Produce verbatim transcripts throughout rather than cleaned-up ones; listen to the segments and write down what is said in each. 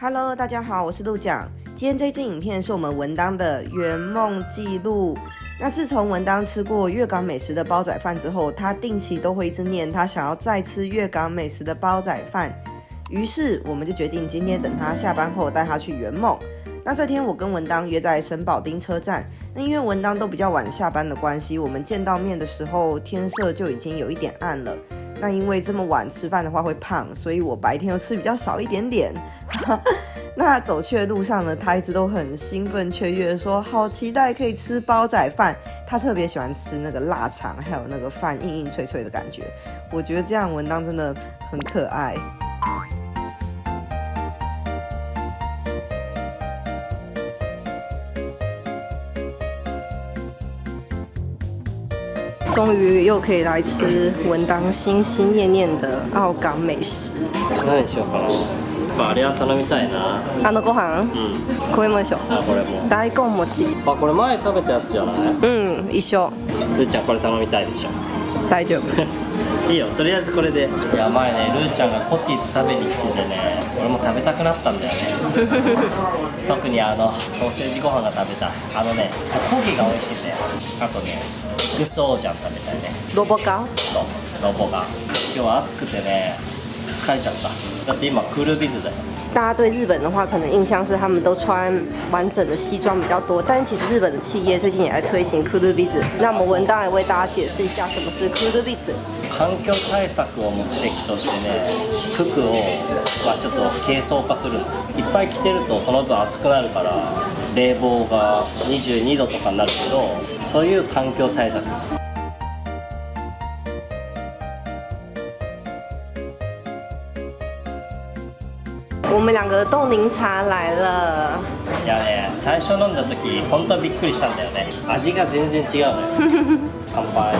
Hello， 大家好，我是陆讲。今天这支影片是我们文当的圆梦记录。那自从文当吃过粤港美食的煲仔饭之后，他定期都会一直念他想要再吃粤港美食的煲仔饭。于是我们就决定今天等他下班后带他去圆梦。那这天我跟文当约在神保町车站。那因为文当都比较晚下班的关系，我们见到面的时候天色就已经有一点暗了。那因为这么晚吃饭的话会胖，所以我白天又吃比较少一点点。那走去的路上呢，他一直都很兴奋雀跃，说好期待可以吃煲仔饭。他特别喜欢吃那个腊肠，还有那个饭硬硬脆脆的感觉。我觉得这样文当真的很可爱。终于又可以来吃文当心心念念的澳港美食。 何にしようかな。あれは頼みたいな。 あのご飯？うん。これもでしょ。あ、これも。大根餅。 あ、これ前食べたやつじゃない？ うん、一緒。 るーちゃんこれ頼みたいでしょ。 大丈夫。 いいよ、とりあえずこれで。いや、前ね、るーちゃんがコティ食べに来ててね、俺も食べたくなったんだよね。特にあのソーセージご飯が食べたい。あのね、焦げが美味しいんだよ。あとね、ウソージャン食べたいね。 萝卜糕？ そう、萝卜糕。今日は暑くてね、疲れちゃった。だって今クールビズだよ。 大家对日本的话，可能印象是他们都穿完整的西装比较多，但其实日本的企业最近也在推行クールビズ。那我们文当来为大家解释一下什么是クールビズ。 環境対策を目的としてね、服を、まあ、ちょっと軽装化するの。いっぱい着てるとその分暑くなるから冷房がにじゅうにどとかになるけど、そういう環境対策。 我们两个冻柠茶来了。 いやね、最初飲んだ時本当はびっくりしたんだよね。味が全然違うのよ。乾杯。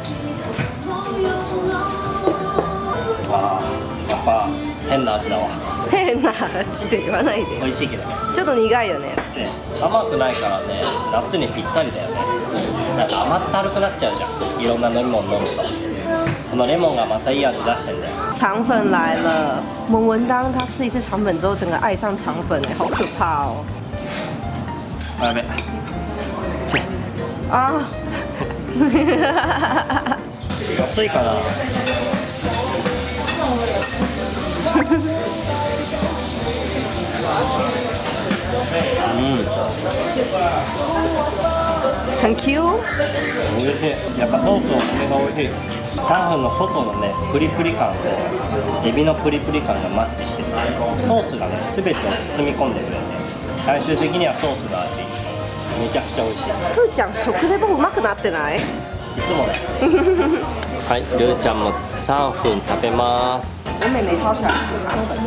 あー、やっぱ変な味だわ。 変な味で言わないで。 美味しいけどね。 ちょっと苦いよね。 ね、甘くないからね、夏にぴったりだよね。なんか甘ったるくなっちゃうじゃん。いろんな飲み物飲むと。このレモンがまたいい味出してんだよ。肠粉来了，我们文当他吃一次肠粉之后，整个爱上肠粉哎，好可怕哦！ あ、やべ。 啊！ 熱いかな。うん。 很 Q。 美味しい。やっぱソースの米が美味しい。チャーハンの外のね、プリプリ感とエビのプリプリ感がマッチしてて、ソースがね、全てを包み込んでくれて、最終的にはソースの味、めちゃくちゃ美味しい。 ふーちゃん、食レポうまくなってない？ いつもね。はい、るーちゃんもチャーハン食べます。 我妹妹超喜欢吃肠粉。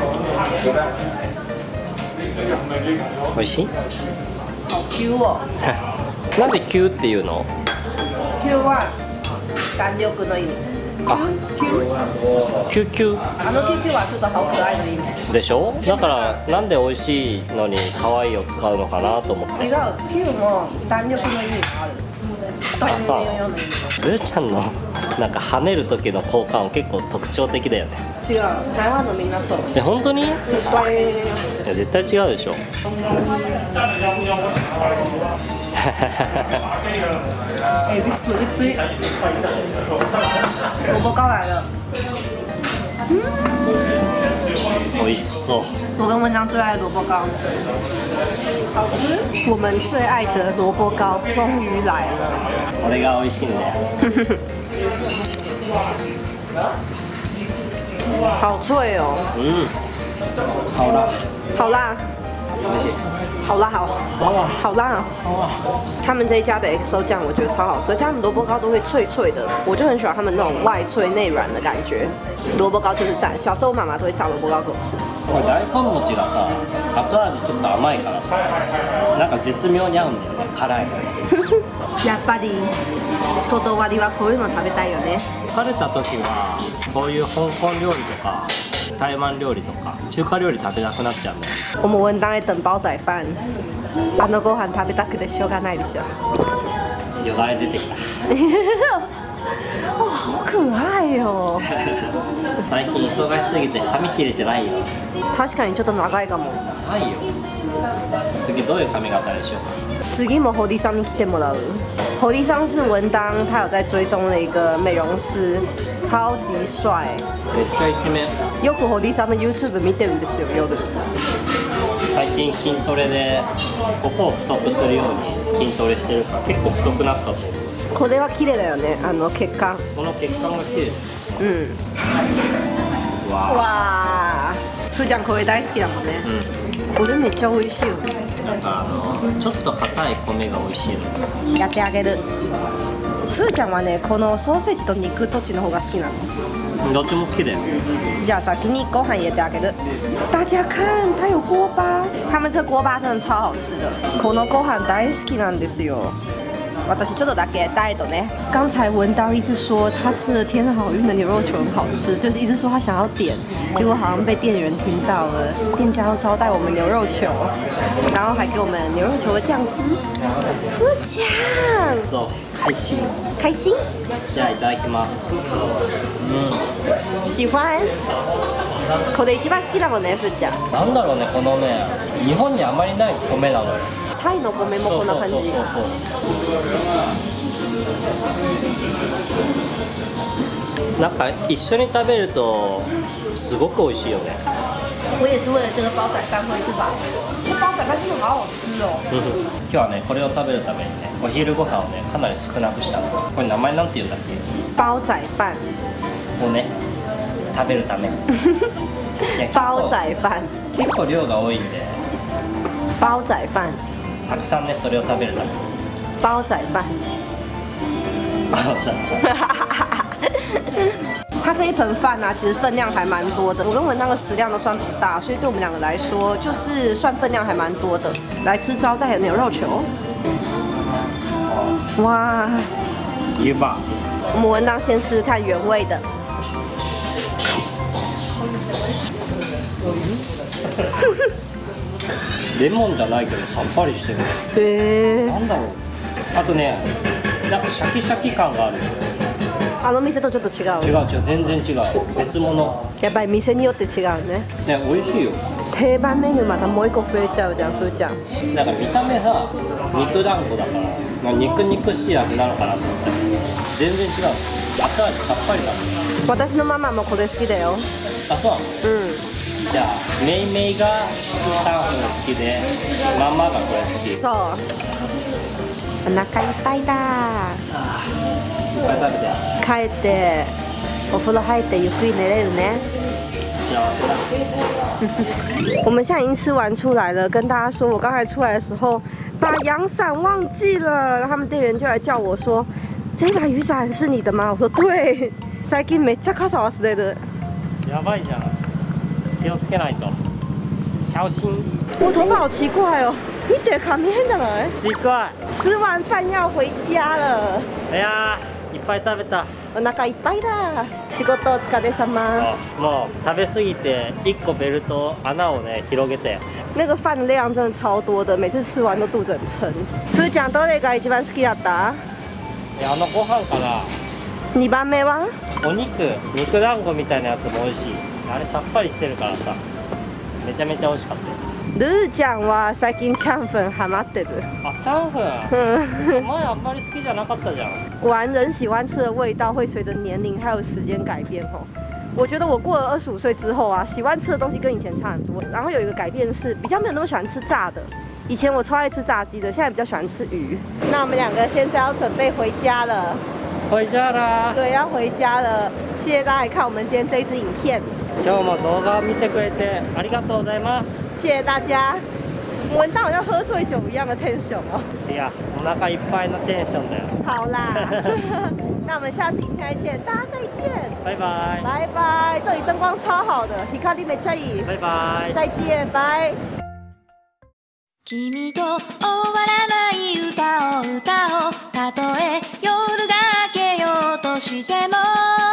美味しい？ 好 Q 哦。 なんで Q っていうの？ Q は弾力の意味。 あ、キュキュ。 あの Q Q はちょっと好可愛の意味。 でしょ？だからなんで美味しいのに可愛いを使うのかなと思って。 違う、Q も弾力の意味がある。 あ、そう。るーちゃんのなんか跳ねる時の効果音結構特徴的だよね。 違う、台湾のみんなそう。 え、本当に？いいや絶対違うでしょ。 哎，プリプリ。萝卜糕来了。 美味しそう。 我跟文章最爱萝卜糕。好吃。我们最爱的萝卜糕终于来了。 これが美味しいんだよ。 好脆哦。 嗯。好辣。 好辣。 美味しい。 好辣好， 好辣， 好辣哦！ 好辣。 他们这一家的 X O 酱我觉得超好吃，而且他们萝卜糕都会脆脆的，我就很喜欢他们那种外脆内软的感觉。萝卜糕就是赞，小时候我妈妈都会炸萝卜糕给我吃。 これ大根餅がさ、後味ちょっと甘いからさ、なんか絶妙に合うんだよね、辛い。 やっぱり仕事終わりはこういうの食べたいよね。 疲れた時はこういう香港料理とか台湾料理とか中華料理食べたくなっちゃうんだよ。 我们文当在等煲仔饭。あのご飯食べたくてしょうがないでしょ。 よだれ出てきた。 哇，好可愛よ。 最近忙しすぎて髪切れてないよ。 確かにちょっと長いかも。 ないよ。次どういう髪型にしようか。 次もホディさんに来てもらう。ホディさん是文当，他有在追踪的一个美容師，超級帥。 めっちゃイケメン。 よくホディさんの YouTube 見てるんですよ、夜。 最近筋トレでここを太くするように筋トレしてるから結構太くなったと思う。 これは綺麗だよね、あの血管。 この血管が綺麗です。 うん。 わー。 わー。ふーちゃんこれ大好きだもんね。 うん。 これめっちゃ美味しいよね。 あのちょっと硬い米が美味しいの。 やってあげる。ふーちゃんはね、このソーセージと肉どっちの方が好きなの？ どっちも好きだよ。 じゃあ先にご飯入れてあげる。大家看，它有锅巴，他们这锅巴真的超好吃的。このご飯大好きなんですよ。私ちょっとだけダイエットね。刚才文刀一直说他吃了天好运的牛肉球很好吃，就是一直说他想要点，结果好像被店员听到了，店家要招待我们牛肉球，然后还给我们牛肉球的酱汁。富强， そう、開心。 开心？ じゃあいただきます。うん。 喜欢？これ一番好きだもんね、富ちゃん。 なんだろうね、このね、日本にあまりない米なのよ。 タイの米もこんな感じ。 そうそうそうそう。なんか一緒に食べるとすごく美味しいよね。 我也是为了这个煲仔饭会去买。这煲仔饭真的好好吃哦。 今日はね、これを食べるためにね、お昼ご飯をね、かなり少なくしたの。これ名前なんて言うんだっけ？ 煲仔飯。 をね、食べるため。 煲仔飯。 結構量が多いんで。 煲仔飯。 たくさんね、それを食べるため。 煲仔飯。 あのさ。 它这一盆饭呢、啊，其实分量还蛮多的。我跟文当的食量都算不大，所以对我们两个来说，就是算分量还蛮多的。来吃招待的牛肉球。哇！ 湯葉。 我们文当先吃看原味的。 レモンじゃないけどさっぱりしてる。 へえ。 なんだろう。あとね、なんかシャキシャキ感がある。 あの店とちょっと違う。 違う違う、全然違う。別物。 やっぱり店によって違うね。 ね、美味しいよ。 定番メニューまたもう一個増えちゃうじゃん、ふーちゃん。 なんか見た目さ、肉団子だから、まあ、肉肉しい味なのかなと思ったけど、全然違う。後味さっぱりだ。 私のママもこれ好きだよ。 あ、そうなの？ うん。 じゃあ、メイメイがチャーハンが好きで、ママがこれ好き。 そう。お腹いっぱいだ。 いっぱい食べて。 帰ってお風呂入ってゆっくり寝れるね。 幸せだ。 我们现在已经吃完出来了，跟大家说，我刚才出来的时候把阳伞忘记了，然后他们店员就来叫我说：“这把雨伞是你的吗？”我说：“对。”最近めっちゃ傘忘れる。 やばいじゃん。気をつけないと。小心。 我头发好奇怪哦，見て髪変じゃない？ 奇怪。 吃完饭要回家了。 いやー、いっぱい食べた。 お腹いっぱいだ。仕事お疲れ様。 もう食べ過ぎて一個ベルト穴をね広げて。 那个饭量真的超多的，每次吃完都肚子很撑。ふーちゃんどれが一番好きだった？ いや、あのご飯かな。 にばんめは？ お肉、肉団子みたいなやつも美味しい。あれさっぱりしてるからさ、めちゃめちゃ美味しかったよ。 ルーちゃんは最近チャンフンハマってる。 あ、チャンフン。前あんまり好きじゃなかったじゃん。 果然人喜欢吃的味道会随着年龄还有时间改变哦。我觉得我过了二十五岁之后啊，喜欢吃的东西跟以前差很多。然后有一个改变是，比较没有那么喜欢吃炸的。以前我超爱吃炸鸡的，现在比较喜欢吃鱼。那我们两个现在要准备回家了。 回家啦。 对，要回家了。谢谢大家来看我们今天这一支影片。 今日も動画を見てくれてありがとうございます。 谢谢大家。文章好像喝醉酒一样的 tension 哦。 違う、お腹いっぱいのテンションだよ。 好啦，那我们下次影片再见，大家再见。 拜拜。 拜拜，这里灯光超好的，光めっちゃいい。 拜拜。 再见，拜。 君と終わらない歌を歌おう。たとえ夜が明けようとしても